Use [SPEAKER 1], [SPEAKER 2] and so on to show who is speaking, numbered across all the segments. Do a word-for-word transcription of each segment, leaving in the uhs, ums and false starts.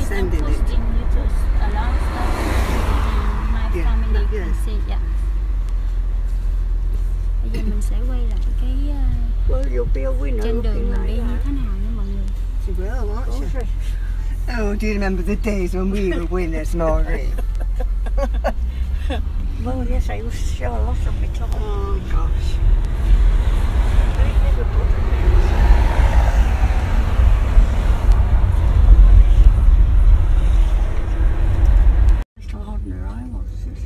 [SPEAKER 1] sending it.
[SPEAKER 2] Posting you to a lot of stuff and my
[SPEAKER 1] Yeah,
[SPEAKER 2] family
[SPEAKER 1] yeah.
[SPEAKER 2] can see. Yeah. Bây giờ mình sẽ quay lại cái uh,
[SPEAKER 1] Well, you'll be a winner
[SPEAKER 2] trên đường
[SPEAKER 1] looking
[SPEAKER 2] mình đi
[SPEAKER 1] like
[SPEAKER 2] như
[SPEAKER 1] that.
[SPEAKER 2] thế nào nha mọi người.
[SPEAKER 1] She will, won't she? Oh, do you remember the days when we were winners, Maureen?
[SPEAKER 3] Well, yes, I used to show a lot of my top.
[SPEAKER 1] Oh, gosh.
[SPEAKER 3] Still holding her eye watches.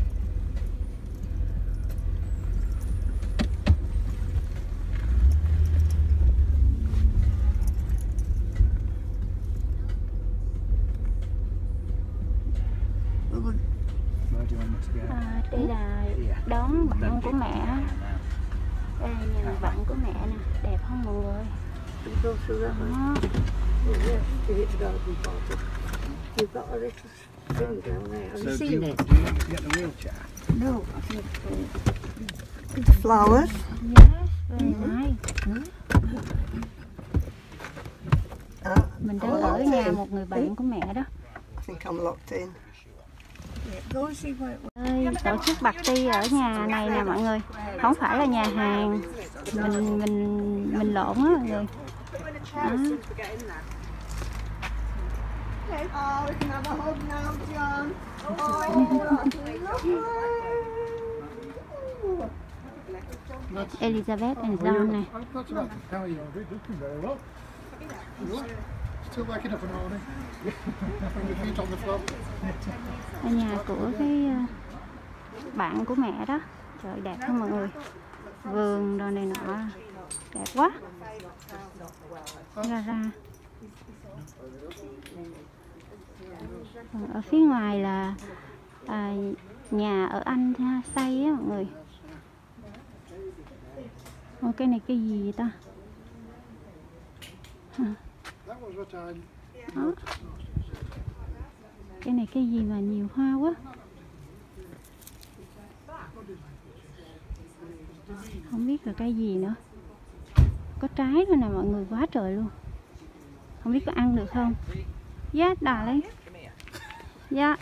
[SPEAKER 4] Where do you want me to go?
[SPEAKER 2] À, đây là đón bạn của mẹ. Đây là nhà bạn của mẹ nè, đẹp không mọi người?
[SPEAKER 1] You go through that one.
[SPEAKER 2] Đó.
[SPEAKER 1] Oh, yes, it's garden party. You've got a little thing down there. Have
[SPEAKER 4] So
[SPEAKER 1] you
[SPEAKER 4] do
[SPEAKER 1] seen
[SPEAKER 4] you,
[SPEAKER 1] it?
[SPEAKER 4] do you need to get the wheelchair?
[SPEAKER 1] No, I think the flowers.
[SPEAKER 2] Yes, very nice.
[SPEAKER 1] Uh,
[SPEAKER 2] Mình
[SPEAKER 1] I'm
[SPEAKER 2] đang ở
[SPEAKER 1] locked
[SPEAKER 2] nhà
[SPEAKER 1] in.
[SPEAKER 2] một người bạn của mẹ đó.
[SPEAKER 1] I think I'm locked in. Yeah, go and see where it
[SPEAKER 2] Ơi, tổ chức party ở nhà này nè mọi người, không phải là nhà hàng, mình mình mình lộn á mọi người. Đó.
[SPEAKER 1] Oh, we can have a hug now, John.
[SPEAKER 2] Elizabeth and John này.
[SPEAKER 4] Not too bad. How are you? Looking very well. Good. Still waking up in the morning. Having your feet on the floor.
[SPEAKER 2] Ở nhà của cái uh, bạn của mẹ đó. Trời đẹp không mọi người? Vườn đồ này nọ đẹp quá. Ra ra. Còn ở phía ngoài là à, nhà ở Anh ha, xây á mọi người. Ô, cái này cái gì vậy ta? Hả? Đó. Cái này cái gì mà nhiều hoa quá. Không biết là cái gì nữa. Có trái thôi nè mọi người, quá trời luôn. Không biết có ăn được không? Dạ, đà lấy. Dạ.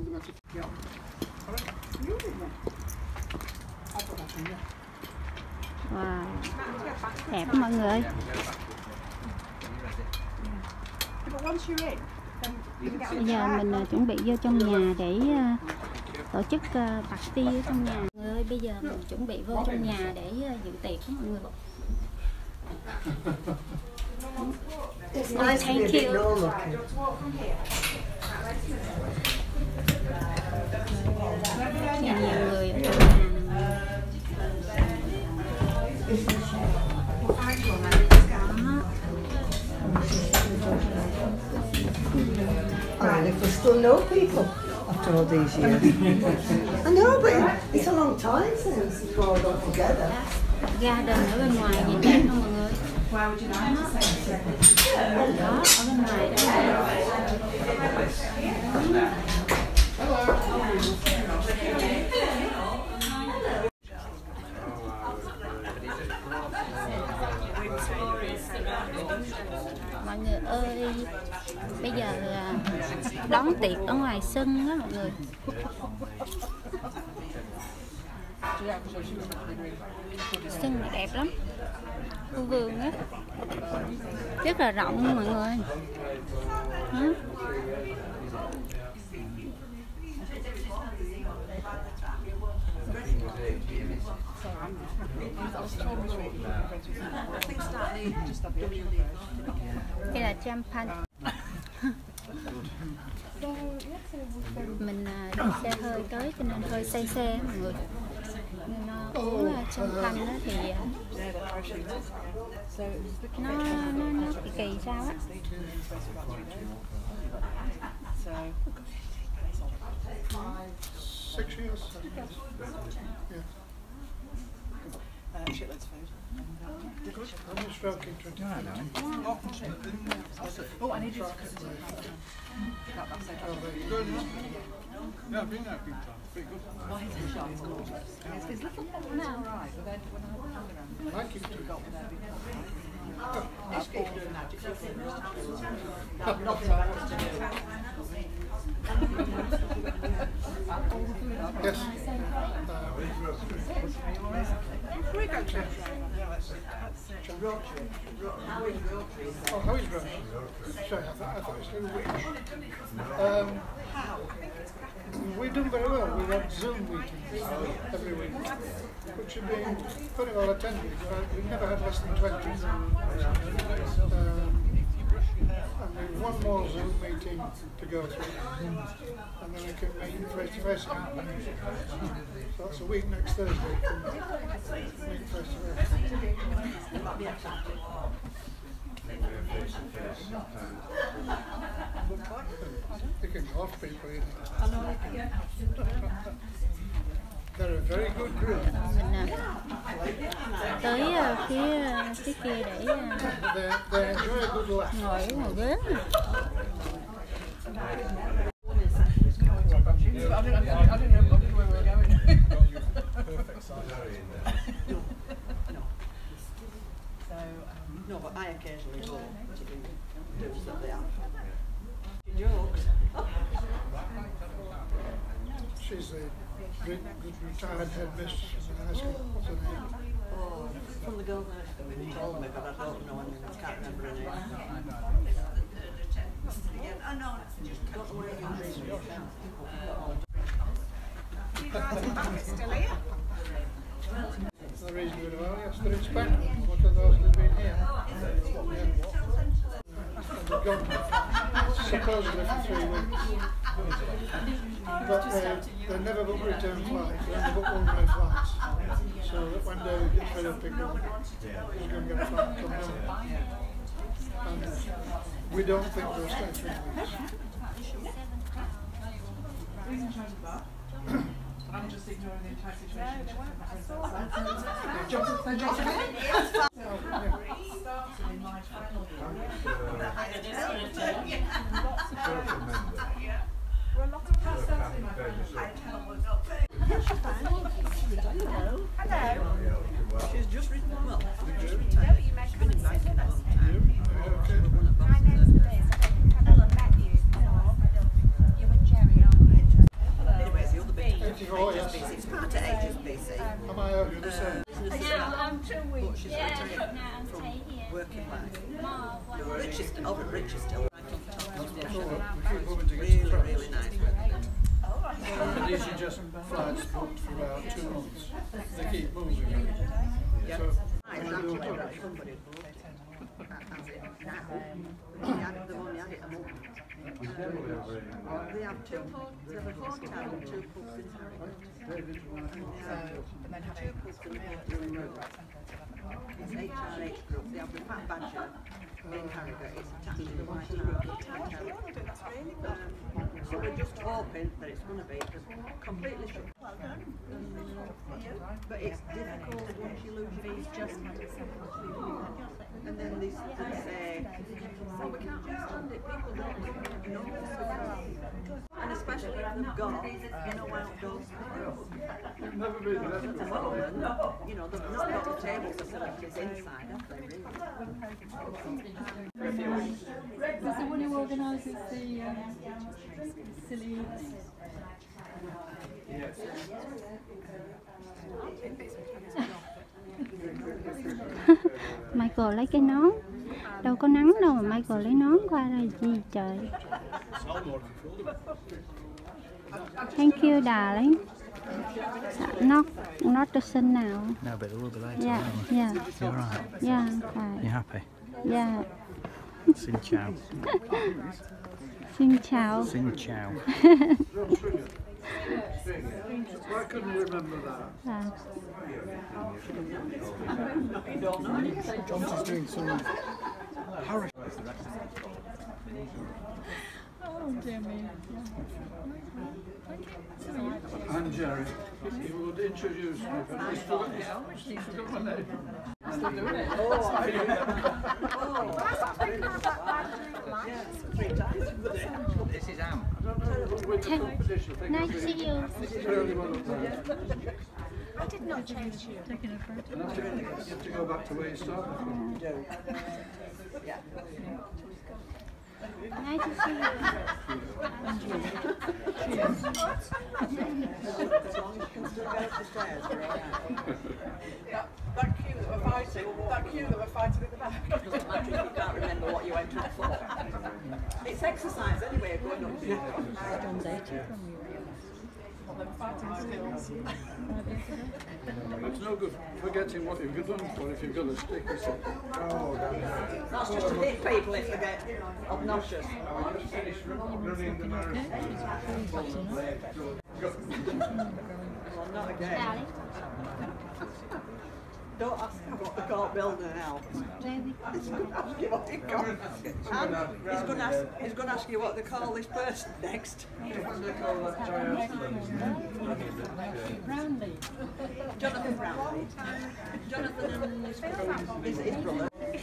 [SPEAKER 2] Wow. Đẹp quá mọi người ơi. Bây giờ mình uh, chuẩn bị vô trong nhà để uh, tổ chức uh, party ở trong nhà. Mọi người ơi, bây giờ mình chuẩn bị vô trong nhà để uh, dự tiệc đó mọi người.
[SPEAKER 1] It's nice to be a
[SPEAKER 2] Thank
[SPEAKER 1] bit
[SPEAKER 2] you.
[SPEAKER 1] normal.
[SPEAKER 2] Nhiều người ở trong nhà.
[SPEAKER 1] And if we still know people after all these years. I know, but it's a long time since we all got together.
[SPEAKER 2] Garden ở bên ngoài nhìn đẹp không mọi người? Đó, đó ở bên ngoài đó. Mọi người ơi, bây giờ à, đón tiệc ở ngoài sân đó mọi người. Sân này đẹp lắm, khu vườn á, rất là rộng luôn mọi người. Hả? Đây là champagne. Mình à, đi xe hơi tới cho nên hơi say xe mọi người. Nên nó uống uh, champagne đó thì uh, nó nó nó kỳ kỳ sao á.
[SPEAKER 4] Six years. Yeah.
[SPEAKER 5] Uh, shitloads of food.
[SPEAKER 4] Good. I'm just stroking twenty. No, no.
[SPEAKER 5] Oh, I need you to cook as well. That, that's okay.
[SPEAKER 4] Yeah, I've been there a few times. Pretty good.
[SPEAKER 5] Well, his fish eye is gorgeous. And it's, it's little things now, right? But then when I was around,
[SPEAKER 4] I like it too.
[SPEAKER 5] got with everything. It's it's doing that. It's okay. I've nothing better to do.
[SPEAKER 4] Yes.
[SPEAKER 5] We go to road trip. How is road trip?
[SPEAKER 4] Oh, how is Road? Sorry, I thought, I thought it was through which. Um,
[SPEAKER 5] How?
[SPEAKER 4] we've done very well. We've had Zoom meetings every week, which have been very well attended. We've never had less than twenty. Um, and we've one more Zoom meeting to go through, and then we can meet face to face again. So that's a week next Thursday. We can meet face to face. They can go off people, you know. They're a very good group.
[SPEAKER 2] Mình à, tới à, phía phía kia để à,
[SPEAKER 4] They, they enjoy a good laugh.
[SPEAKER 2] ngồi ngồi ghế.
[SPEAKER 5] I didn't, I didn't, I didn't know, I didn't know where we were going. So, um,
[SPEAKER 3] No, but I occasionally go to do, do stuff there. Jokes.
[SPEAKER 4] She's the re- good retired headmistress of the high school. What's her name?
[SPEAKER 3] Oh, from the girls' nursery, they told me, but I don't know her name. I can't remember her name. I know. Don't know where you
[SPEAKER 4] The reason we know, yes, they're in Spain. What of those who've been here? Yeah. And they've gone supposedly for three weeks. But they, they never book return flights, they only book one-way flights. So that when David gets ready to pick up, he's going to get a flight and come home. And we don't think they'll stay three weeks.
[SPEAKER 5] who's in charge of that? I'm just ignoring the entire situation. Johnson, so Johnson started in my final year. Well, a lot of past started in my final year.
[SPEAKER 3] She's just written, well, she's just retired. She's been in banking a long time.
[SPEAKER 6] My name's Liz. Hello, Matthew. You and Jerry, aren't you?
[SPEAKER 3] Anyway, the other bit of
[SPEAKER 4] eighty-four, yes.
[SPEAKER 3] H S B C, it's part of H S B C.
[SPEAKER 4] Am I over the same?
[SPEAKER 3] Business is
[SPEAKER 6] I'm too weak.
[SPEAKER 3] but she's retired from working life. Rich is still, over at Rich is still right on top.
[SPEAKER 4] We keep moving to get
[SPEAKER 3] Really,
[SPEAKER 4] to France.
[SPEAKER 3] really nice.
[SPEAKER 4] And these are just flights booked for about two months. They keep moving. So,
[SPEAKER 3] Right, actually, that somebody bought it. As in now. They had, they've only had it a month. Um, they have two pubs, they have a hotel and two pubs in Harrogate. And they have
[SPEAKER 5] And then have
[SPEAKER 3] two pubs in the road. It's H R H Group. They have the Fat Badger in Harrogate. It's attached to the White Hart Hotel. Um, so we're just hoping that it's going to be completely shut. Well done. But it's difficult once you lose your just and then they, they say, well, we can't understand it. People don't know. And especially if they've got no outdoor space.
[SPEAKER 4] never been there.
[SPEAKER 3] At the moment, you know, they've not got the table facilities inside, have they, really?
[SPEAKER 7] That's the one who organises the um, silly.
[SPEAKER 2] Michael lấy cái nón. Đâu có nắng đâu mà Michael lấy nón qua đây gì trời. Thank you darling. Not not the sun now.
[SPEAKER 8] No, but it will be later.
[SPEAKER 2] Yeah,
[SPEAKER 8] won't it?
[SPEAKER 2] yeah,
[SPEAKER 8] You're right.
[SPEAKER 2] yeah, right.
[SPEAKER 8] You happy?
[SPEAKER 2] Yeah.
[SPEAKER 8] Xin chào.
[SPEAKER 2] Xin chào.
[SPEAKER 8] Xin chào.
[SPEAKER 4] I couldn't remember that.
[SPEAKER 2] À.
[SPEAKER 4] Johnson's doing some Harry.
[SPEAKER 7] Oh dear me.
[SPEAKER 4] I'm Jerry. If you would introduce me, but I forgot, I forgot my name.
[SPEAKER 5] Still doing it.
[SPEAKER 8] This is Am.
[SPEAKER 4] I don't know with the competition. I think
[SPEAKER 2] Nice to see you.
[SPEAKER 4] it's the only one up there.
[SPEAKER 6] I did not change you.
[SPEAKER 7] Taking a photo.
[SPEAKER 4] And after, you have to go back to where you started from.
[SPEAKER 3] You do. Yeah.
[SPEAKER 2] Nice to see you.
[SPEAKER 3] As long as you can still get up the stairs, you're all right.
[SPEAKER 5] That, that queue that were fighting, that queue that were fighting at the back.
[SPEAKER 3] Doesn't matter if you can't remember what you entered for. It's exercise anyway, going up the
[SPEAKER 4] It's no good forgetting what you've done for if you've got a stick or something.
[SPEAKER 3] That's just to hit people if they get obnoxious. Well, not again. Don't ask him what they call building now. He's going to ask you what they call and he's going to ask, he's going to ask you what they call this person next.
[SPEAKER 7] Brownlee.
[SPEAKER 3] Jonathan Brownlee. Jonathan and his, his, his brother.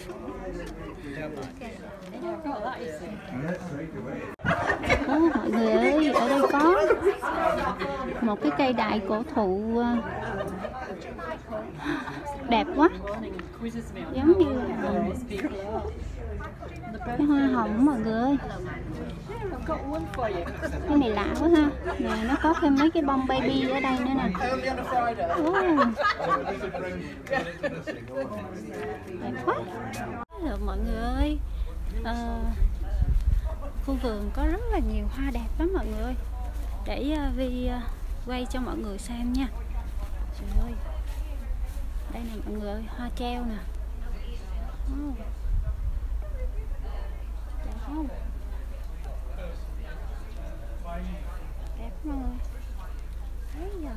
[SPEAKER 7] Oh, that is it.
[SPEAKER 2] Ô, mọi người ơi, ở đây có một cái cây đại cổ thụ ờ, đẹp quá, giống như là cái hoa hồng mọi người ơi. Cái này lạ quá ha. Nè, nó có thêm mấy cái bông baby ở đây nữa nè. Oh. Đẹp quá. Được mọi người ơi. Ờ, khu vườn có rất là nhiều hoa đẹp lắm mọi người ơi. Để uh, Vi uh, quay cho mọi người xem nha. Trời ơi. Đây nè mọi người ơi, hoa treo nè. Oh. Đẹp không? Đẹp mọi người. Thấy giờ.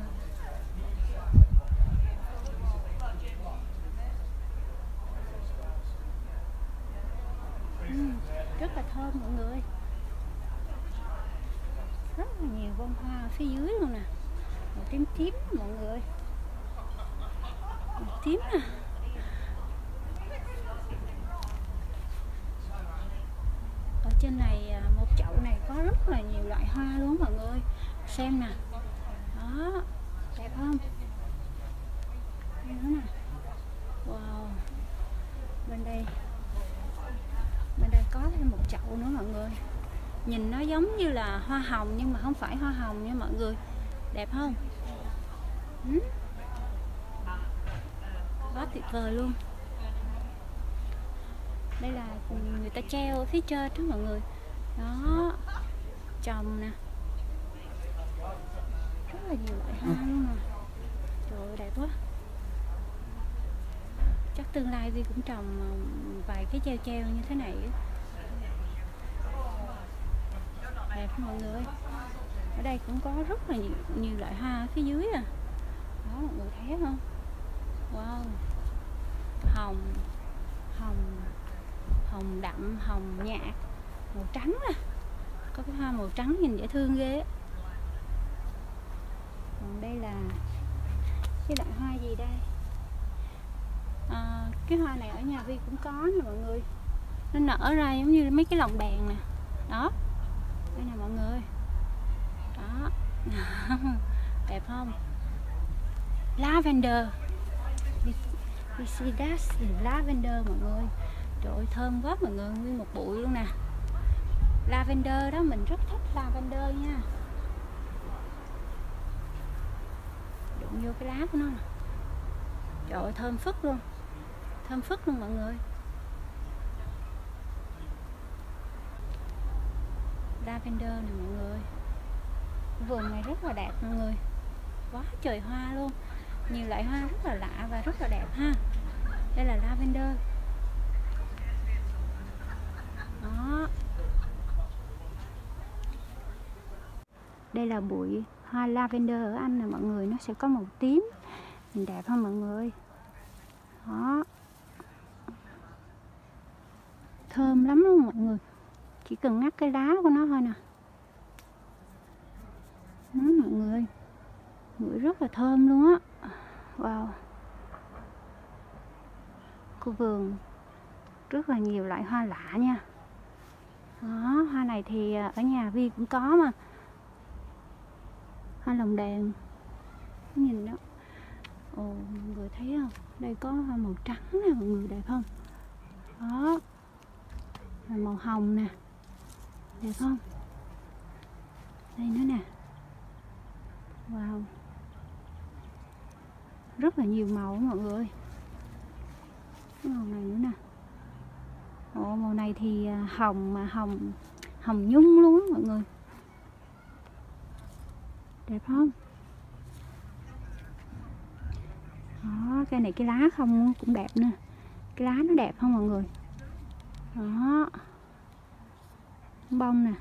[SPEAKER 2] Uhm, rất là thơm mọi người. Rất là nhiều bông hoa ở phía dưới luôn nè. Màu tím tím mọi người. Màu tím nè. Ở trên này một chậu này có rất là nhiều loại hoa luôn mọi người. Xem nè. Đó, đẹp không? Đây nữa nè. Wow. Bên đây Bên đây có thêm một chậu nữa mọi người. Nhìn nó giống như là hoa hồng nhưng mà không phải hoa hồng nha mọi người. Đẹp không? Ừ. Quá tuyệt vời luôn. Đây là người ta treo ở phía trên đó mọi người. Đó. Trồng nè. Rất là nhiều loại hoa luôn nè. Trời ơi đẹp quá. Chắc tương lai Vi cũng trồng vài cái treo treo như thế này. Đẹp mọi người. Ở đây cũng có rất là nhiều, nhiều loại hoa ở phía dưới à. Đó mọi người thấy không? Wow. Hồng, hồng, hồng đậm, hồng nhạt, màu trắng nè. Có cái hoa màu trắng nhìn dễ thương ghê. Còn đây là cái loại hoa gì đây? À, cái hoa này ở nhà Vi cũng có nè mọi người. Nó nở ra giống như mấy cái lồng đèn nè. Đó. Đây nè mọi người. Đó. Đẹp không? Lavender. We see that's lavender mọi người. Trời ơi thơm quá mọi người, nguyên một bụi luôn nè. Lavender đó, mình rất thích lavender nha. Đụng vô cái lá của nó nè. Trời ơi thơm phức luôn. Thơm phức luôn mọi người. Lavender nè mọi người. Vườn này rất là đẹp mọi người. Quá trời hoa luôn. Nhiều loại hoa rất là lạ và rất là đẹp ha. Đây là lavender. Đó. Đây là bụi hoa lavender ở Anh nè mọi người. Nó sẽ có màu tím. Nhìn đẹp không mọi người? Đó. Thơm lắm luôn mọi người. Chỉ cần ngắt cái lá của nó thôi nè. Đó mọi người. Ngửi rất là thơm luôn á. Wow. Khu vườn rất là nhiều loại hoa lạ nha. Đó, hoa này thì ở nhà Vi cũng có mà. Hoa lồng đèn. Nhìn đó. Ồ, mọi người thấy không? Đây có hoa màu trắng nè mọi người, đẹp không? Đó. Và màu hồng nè. Đẹp không? Đây nữa nè. Wow. Rất là nhiều màu mọi người. Cái màu này nữa nè. Ồ, màu này thì hồng mà hồng hồng nhung luôn á mọi người. Đẹp không? Đó, cây này cái lá không cũng đẹp nè. Cái lá nó đẹp không mọi người? Đó. Bông nè.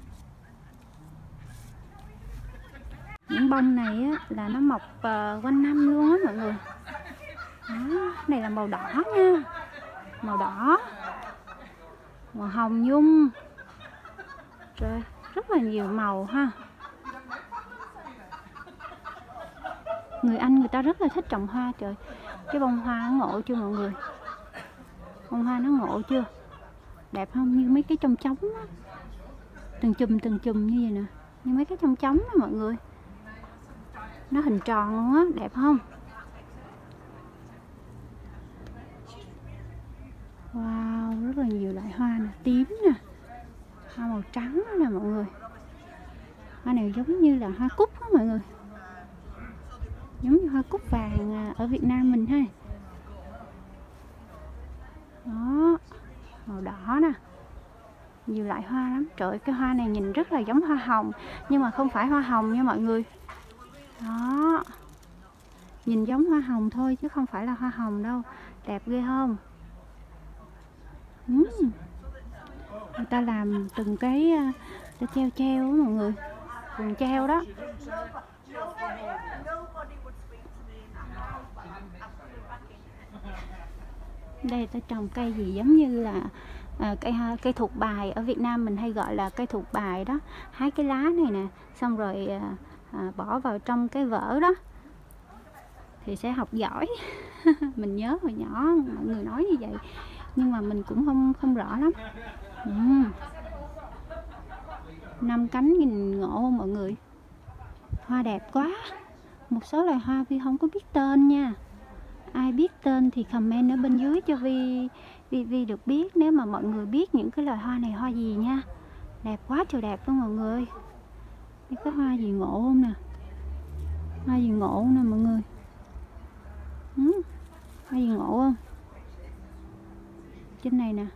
[SPEAKER 2] Những bông này á, là nó mọc uh, quanh năm luôn á mọi người. Đó, này là màu đỏ nha. Màu đỏ. Màu hồng nhung. Trời, rất là nhiều màu ha. Người Anh người ta rất là thích trồng hoa trời. Cái bông hoa nó ngộ chưa mọi người? Bông hoa nó ngộ chưa? Đẹp không? Như mấy cái chông trống á. Từng chùm từng chùm như vậy nè. Như mấy cái chông trống đó mọi người. Nó hình tròn luôn á, đẹp không? Wow, rất là nhiều loại hoa nè, tím nè, hoa màu trắng nè mọi người. Hoa này giống như là hoa cúc á mọi người. Giống như hoa cúc vàng ở Việt Nam mình ha. Đó, màu đỏ nè. Nhiều loại hoa lắm. Trời ơi, cái hoa này nhìn rất là giống hoa hồng. Nhưng mà không phải hoa hồng nha mọi người. Đó. Nhìn giống hoa hồng thôi chứ không phải là hoa hồng đâu. Đẹp ghê không? uhm. Người ta làm từng cái để treo treo đó mọi người. Quần treo đó. Đây ta trồng cây gì giống như là à, cây cây thuộc bài, ở Việt Nam mình hay gọi là cây thuộc bài đó. Hái cái lá này nè, xong rồi à, à, bỏ vào trong cái vở đó thì sẽ học giỏi. Mình nhớ hồi nhỏ mọi người nói như vậy, nhưng mà mình cũng không không rõ lắm. uhm. Năm cánh nhìn ngộ không mọi người? Hoa đẹp quá. Một số loài hoa Vi không có biết tên nha. Ai biết tên thì comment ở bên dưới cho Vi, Vi, Vi được biết. Nếu mà mọi người biết những cái loài hoa này hoa gì nha. Đẹp quá trời đẹp luôn mọi người. Đây có hoa gì ngộ không nè? Hoa gì ngộ nè mọi người. ừ, Hoa gì ngộ không? Trên này nè.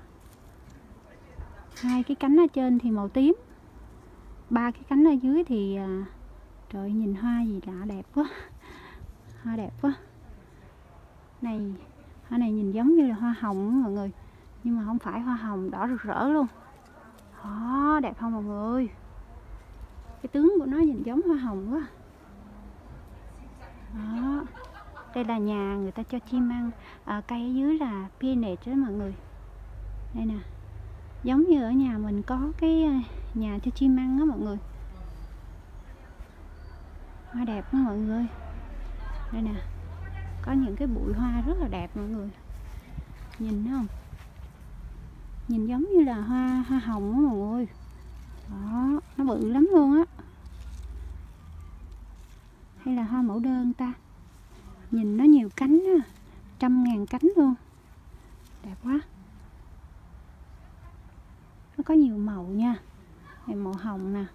[SPEAKER 2] Hai cái cánh ở trên thì màu tím, ba cái cánh ở dưới thì à, trời nhìn hoa gì lạ, đẹp quá. Hoa đẹp quá. Này, hoa này nhìn giống như là hoa hồng đó mọi người. Nhưng mà không phải hoa hồng, đỏ rực rỡ luôn. Đó, đẹp không mọi người? Cái tướng của nó nhìn giống hoa hồng quá. Đó. Đây là nhà người ta cho chim ăn. à, Cây ở dưới là peanut đó mọi người. Đây nè. Giống như ở nhà mình có cái nhà cho chim ăn đó mọi người. Hoa đẹp đó mọi người. Đây nè. Có những cái bụi hoa rất là đẹp mọi người. Nhìn thấy không? Nhìn giống như là hoa hoa hồng đó mọi người. Đó, nó bự lắm luôn á. Hay là hoa mẫu đơn ta? Nhìn nó nhiều cánh á, trăm ngàn cánh luôn. Đẹp quá. Nó có nhiều màu nha. Này màu hồng nè,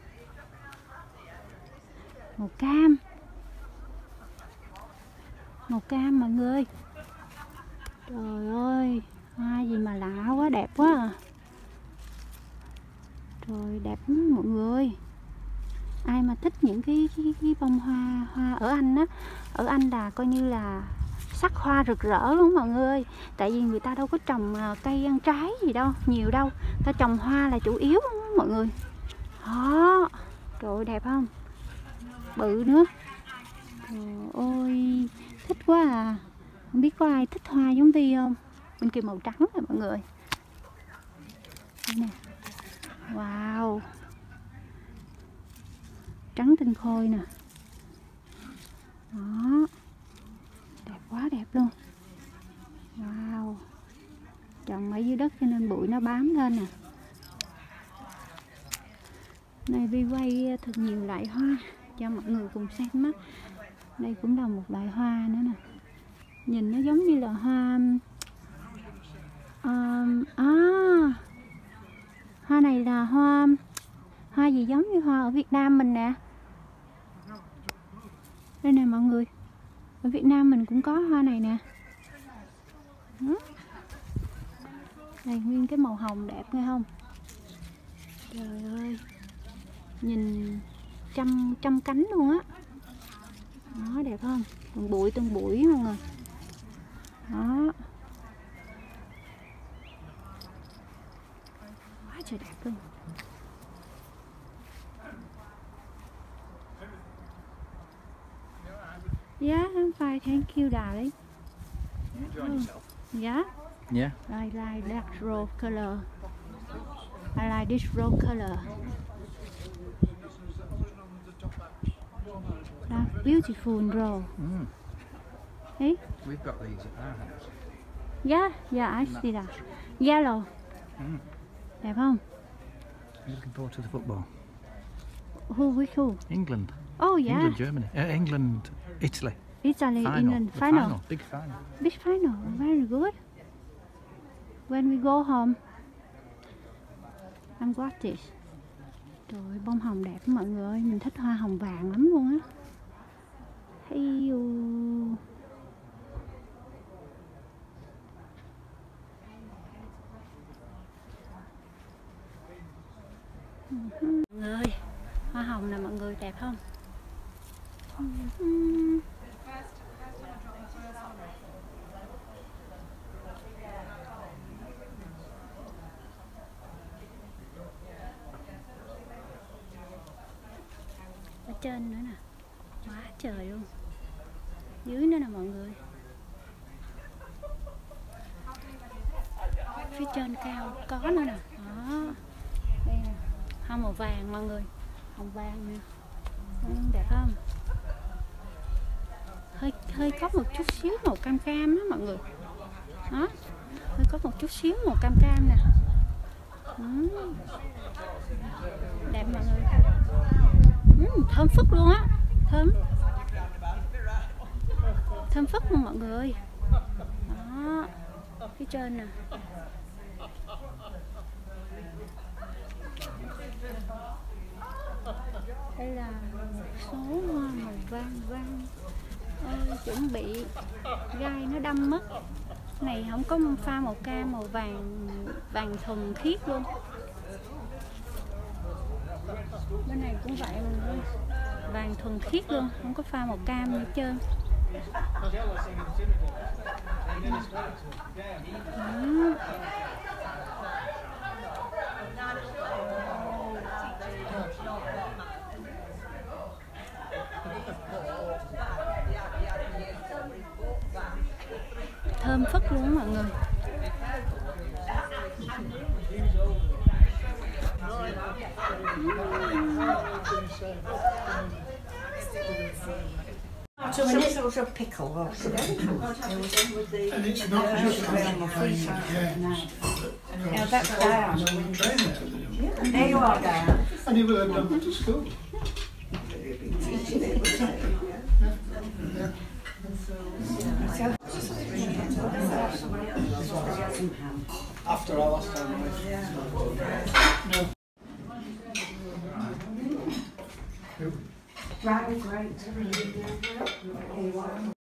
[SPEAKER 2] màu cam, màu cam mọi người. Trời ơi, hoa gì mà lạ quá, đẹp quá à. Trời, đẹp lắm mọi người. Ai mà thích những cái, cái, cái bông hoa hoa ở Anh á, ở Anh là coi như là sắc hoa rực rỡ luôn mọi người. Tại vì người ta đâu có trồng cây ăn trái gì đâu, nhiều đâu. Ta trồng hoa là chủ yếu luôn mọi người. Đó, trời ơi, đẹp không? Bự nữa. Trời ơi, thích quá à. Không biết có ai thích hoa giống Vi không? Bên kia màu trắng nè mọi người. Đây nè. Wow. Trắng tinh khôi nè. Đó. Đẹp quá đẹp luôn. Wow. Trồng ở dưới đất cho nên bụi nó bám lên nè. Này Vi quay thật nhiều loại hoa cho mọi người cùng xem á. Đây cũng là một loại hoa nữa nè. Nhìn nó giống như là hoa um, à, hoa này là hoa hoa gì giống như hoa ở Việt Nam mình nè. Đây nè mọi người, ở Việt Nam mình cũng có hoa này nè. Đó. Đây nguyên cái màu hồng đẹp nghe không? Trời ơi, nhìn trăm trăm cánh luôn á. Đó, đẹp không? Từng bụi từng bụi mọi người. Đó. Quá trời đẹp luôn. Yeah, I'm fine, thank you, darling.
[SPEAKER 8] Enjoying yourself?
[SPEAKER 2] Yeah,
[SPEAKER 8] Yeah.
[SPEAKER 2] I like that rose color. I like this rose color. That beautiful rose.
[SPEAKER 8] Mm.
[SPEAKER 2] Hey?
[SPEAKER 8] We've got these at our house.
[SPEAKER 2] Yeah, yeah, I see that. Yellow.
[SPEAKER 8] Mm.
[SPEAKER 2] Đẹp không?
[SPEAKER 8] I'm looking forward to the football.
[SPEAKER 2] Who, which who?
[SPEAKER 8] England.
[SPEAKER 2] Oh yeah,
[SPEAKER 8] England, Germany. Uh, England, Italy.
[SPEAKER 2] Italy,
[SPEAKER 8] Final.
[SPEAKER 2] England,
[SPEAKER 8] The
[SPEAKER 2] final.
[SPEAKER 8] final. Big final.
[SPEAKER 2] Big final, very good. When we go home, I'm got this. Trời ơi, bông hồng đẹp mọi người ơi, mình thích hoa hồng vàng lắm luôn á. Hey you. Mọi người ơi, hoa hồng nè mọi người, đẹp không? Ở trên nữa nè, quá trời luôn. Dưới nữa nè mọi người. Phía trên cao có nữa nè. Đó. Đây nè, hoa màu vàng mọi người, hồng vàng nè. Ừ, đẹp không? Hơi hơi có một chút xíu màu cam cam đó mọi người. Đó, hơi có một chút xíu màu cam cam nè. Ừ. Đẹp mọi người. Ừ, thơm phức luôn á, thơm thơm phức luôn mọi người ơi. Đó, phía trên nè. Đây là một số hoa màu vàng vàng. Ôi, chuẩn bị gai nó đâm mất. Này không có pha màu cam, màu vàng vàng thuần khiết luôn. Bên này cũng vậy mọi người, vàng thuần khiết luôn, không có pha màu cam hết trơn. Ừ. Thơm phức luôn mọi người.
[SPEAKER 1] So when it was a pickle, or something.
[SPEAKER 4] And it's not just around the freezer.
[SPEAKER 1] Now that's down.
[SPEAKER 4] Trainer.
[SPEAKER 1] There you are, down.
[SPEAKER 4] And he will have done to school. After our last time. No.
[SPEAKER 1] Right, great.